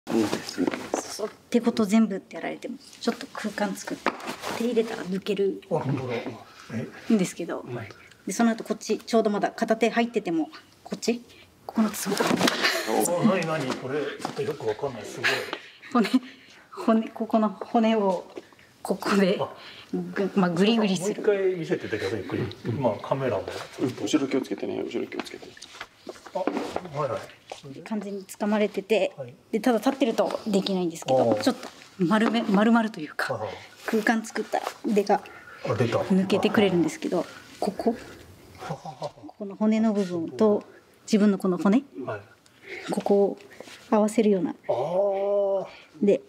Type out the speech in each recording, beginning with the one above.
そうってこと全部ってやられてもちょっと空間作って手入れたら抜けるんですけど、でその後こっちちょうどまだ片手入っててもこっちここのつぼ何これちょっとよくわかんない。すごい骨ここの骨をここでグリグリする。 もう一回見せててくださいゆっくり。カメラも後ろ気をつけてね、後ろ気をつけて。 完全に掴まれてて、 はい、 でただ立ってるとできないんですけど、ちょっと丸々というか空間作ったら腕が抜けてくれるんですけど、この骨の部分と自分のこの骨、はい、ここを合わせるようなで、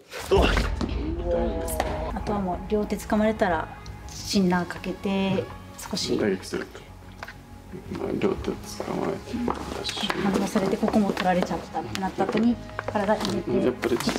あとはもう両手掴まれたらシンナーかけて少し打撃すると。両手掴まれて反応されてここも取られちゃったってなった後に体入れてやっぱり取る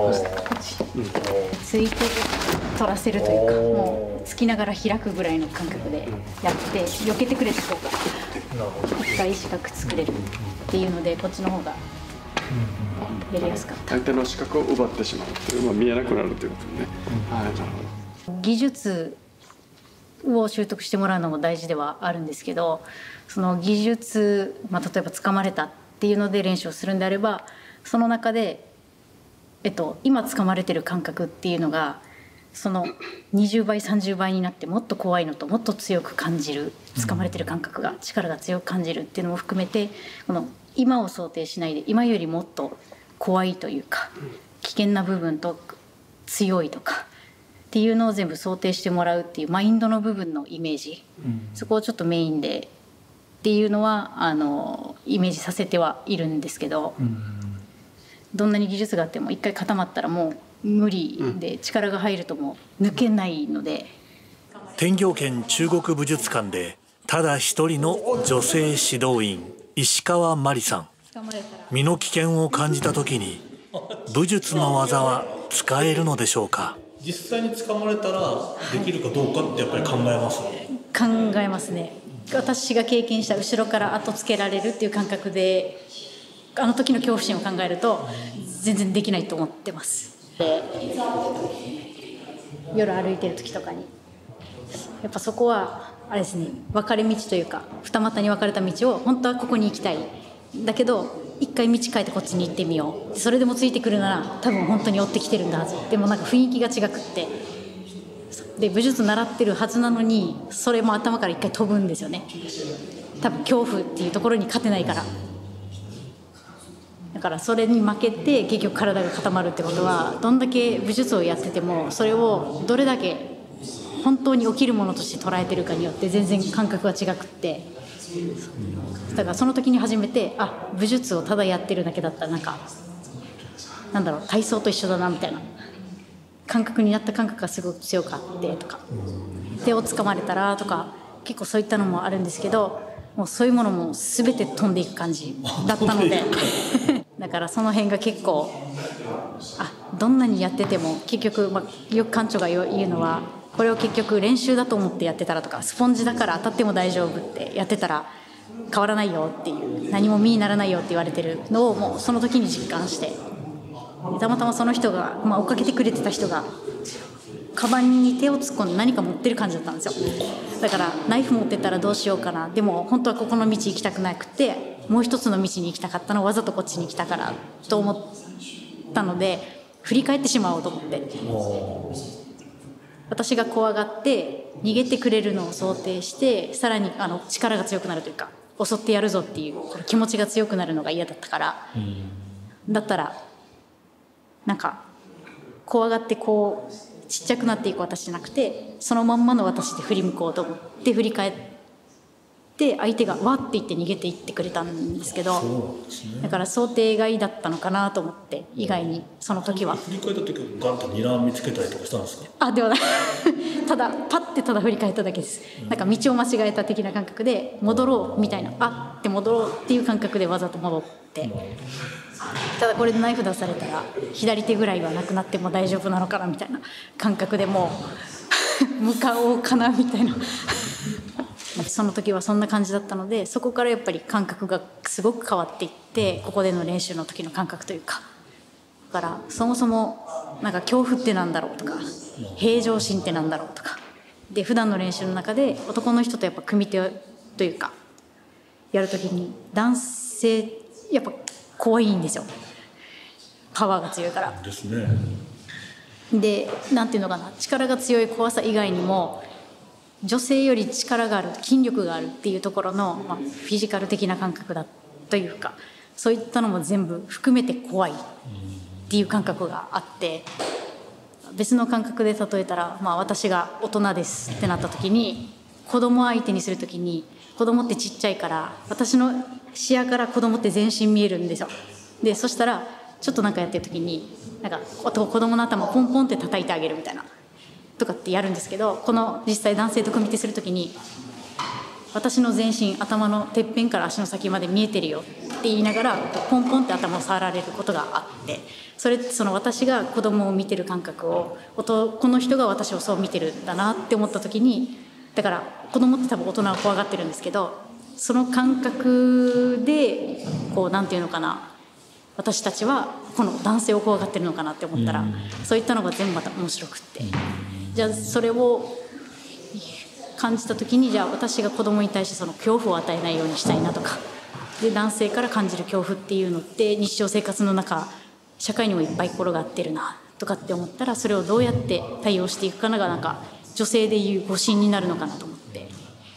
ついて取らせるというか、もうつきながら開くぐらいの感覚でやって避けてくれた方が深い視覚作れるっていうので、こっちの方がやりやすかった。 相手の視覚を奪ってしまうっていう、見えなくなるということね。はい、なるほど。 技術を習得してもらうのも大事ではあるんですけど、その技術、例えば掴まれたっていうので練習をするんであれば、その中で、今掴まれてる感覚っていうのがその20倍30倍になってもっと怖いのともっと強く感じる、掴まれてる感覚が力が強く感じるっていうのも含めて、この今を想定しないで今よりもっと怖いというか危険な部分と強いとかっていうのを全部想定してもらうっていうマインドの部分のイメージ、そこをちょっとメインでっていうのはイメージさせてはいるんですけど、どんなに技術があっても一回固まったらもう無理で、力が入るともう抜けないので。 天行健中国武術館でただ一人の女性指導員石川真理さん、身の危険を感じた時に武術の技は使えるのでしょうか。 実際に掴まれたらできるかどうかってやっぱり考えますね。 考えますね。私が経験した後ろから後つけられるっていう感覚で、あの時の恐怖心を考えると全然できないと思ってます。で、夜歩いてる時とかにやっぱそこはあれですね、分かれ道というか二股に分かれた道を本当はここに行きたいだけど一回道変えてこっちに行ってみよう、それでもついてくるなら多分本当に追ってきてるんだはず、でもなんか雰囲気が違くって、で武術習ってるはずなのにそれも頭から一回飛ぶんですよね。多分恐怖っていうところに勝てないから。だからそれに負けて結局体が固まるってことは、どんだけ武術をやっててもそれをどれだけ本当に起きるものとして捉えてるかによって全然感覚が違くって、だからその時に初めて武術をただやってるだけだったらなんだろう、体操と一緒だなみたいな感覚になった感覚がすごく強くあってとか、手を掴まれたらとか結構そういったのもあるんですけど、もうそういうものも全て飛んでいく感じだったのでだからその辺が結構どんなにやってても結局、よく館長が言うのは、これを結局練習だと思ってやってたらとか、スポンジだから当たっても大丈夫ってやってたら変わらないよっていう、何も身にならないよって言われてるのをもうその時に実感して、たまたまその人が、追っかけてくれてた人がカバンに手を突っ込んで何か持ってる感じだったんですよ。だからナイフ持ってったらどうしようかな、でも本当はここの道行きたくなくてもう一つの道に行きたかったのをわざとこっちに来たからと思ったので、振り返ってしまおうと思って、私が怖がって逃げてくれるのを想定して、さらに力が強くなるというか襲ってやるぞっていう気持ちが強くなるのが嫌だったから、だったらなんか怖がってこうちっちゃくなっていく私じゃなくて、そのまんまの私で振り向こうと思って振り返って、相手がわって言って逃げていってくれたんですけど、だから想定外だったのかなと思って、意外にその時は振り返った時はガンと睨みつけたりとかしたんですか。 ではないただパッてただ振り返っただけです。なんか道を間違えた的な感覚で戻ろうみたいな、って戻ろうっていう感覚でわざと戻って、ただこれでナイフ出されたら左手ぐらいはなくなっても大丈夫なのかなみたいな感覚でもう向かおうかなみたいなその時はそんな感じだったので、そこからやっぱり感覚がすごく変わっていって、ここでの練習の時の感覚というかからそもそもなんか恐怖ってなんだろうとか平常心ってなんだろうとかで普段の練習の中で男の人とやっぱ組手というかやるときに男性やっぱ怖いんですよ。パワーが強いからですね。 でなんていうのかな、力が強い怖さ以外にも女性より力がある筋力があるっていうところの、フィジカル的な感覚だというかそういったのも全部含めて怖いっていう感覚があって、別の感覚で例えたら、私が大人ですってなった時に子供相手にする時に子供ってちっちゃいから私の視野から子供って全身見えるんですよ。でそしたらちょっとなんかやってる時になんか子供の頭をポンポンって叩いてあげるみたいなとかってやるんですけど、この実際男性と組手する時に私の全身頭のてっぺんから足の先まで見えてるよって言いながらポンポンって頭を触られることがあって、それってその私が子供を見てる感覚をこの人が私をそう見てるんだなって思った時に、だから子供って多分大人は怖がってるんですけど、その感覚でこうなんていうのかな、私たちはこの男性を怖がってるのかなって思ったら、そういったのが全部また面白くって、じゃあそれを感じた時にじゃあ私が子供に対してその恐怖を与えないようにしたいなとかで、男性から感じる恐怖っていうのって日常生活の中社会にもいっぱい転がってるなとかって思ったら、それをどうやって対応していくかのがなんか女性でいう護身になるのかなと思って。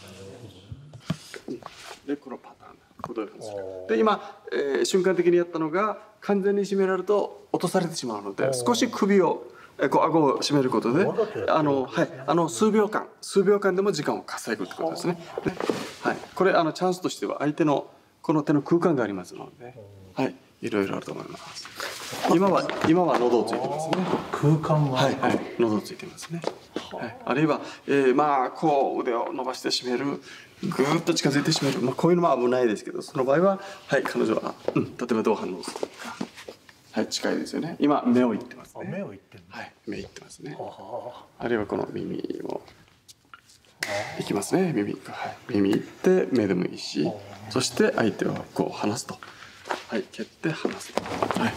でこのパターンこういう感じで今、瞬間的にやったのが完全に締められると落とされてしまうので、少し首をこう顎を締めることで数秒間でも時間を稼ぐってことですね。はい、これチャンスとしては相手のこの手の空間がありますので、はい、いろいろあると思います。今は喉をついてますね。 空間がはい、喉ついてますね。はい、あるいは、こう腕を伸ばして締める、ぐーっと近づいて締める、こういうのも危ないですけど、その場合は、はい、彼女は、例えばどう反応するか、はい、近いですよね。今目をいってますね。 目をいってる。 はい、目いってますね。あるいはこの耳をいきますね。耳いって目でもいいし、そして相手をこう離すと、はい、蹴って離すと、はい。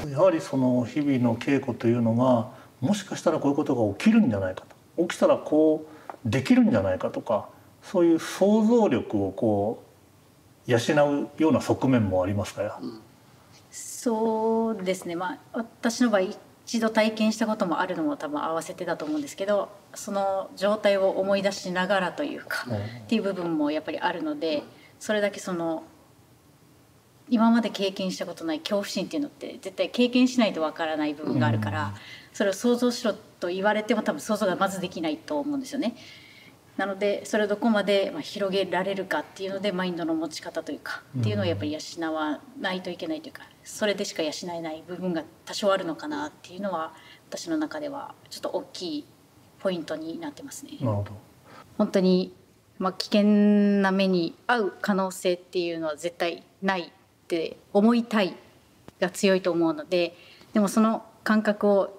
やはりその日々の稽古というのがもしかしたらこういうことが起きるんじゃないかと、起きたらこうできるんじゃないかとか、そういう想像力をこう養うような側面もありますかや。 そうですね、私の場合一度体験したこともあるのも多分合わせてだと思うんですけど、その状態を思い出しながらというか、っていう部分もやっぱりあるので、それだけその今まで経験したことない恐怖心っていうのって絶対経験しないとわからない部分があるから、それを想像しろと言われても多分想像がまずできないと思うんですよね。なのでそれをどこまで広げられるかっていうので、マインドの持ち方というかっていうのをやっぱり養わないといけないというか、それでしか養えない部分が多少あるのかなっていうのは私の中ではちょっと大きいポイントになってますね。 なるほど。 本当に危険な目に遭う可能性っていうのは絶対ないって思いたいが強いと思うので、でもその感覚を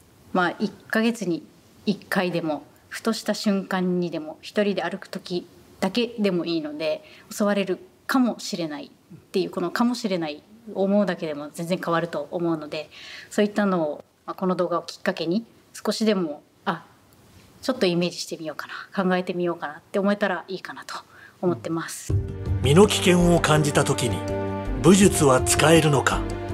1ヶ月に1回でもふとした瞬間にでも一人で歩く時だけでもいいので襲われるかもしれないっていう、このかもしれない思うだけでも全然変わると思うので、そういったのをこの動画をきっかけに少しでもちょっとイメージしてみようかな、考えてみようかなって思えたらいいかなと思ってます。 身の危険を感じた時に武術は使えるのか。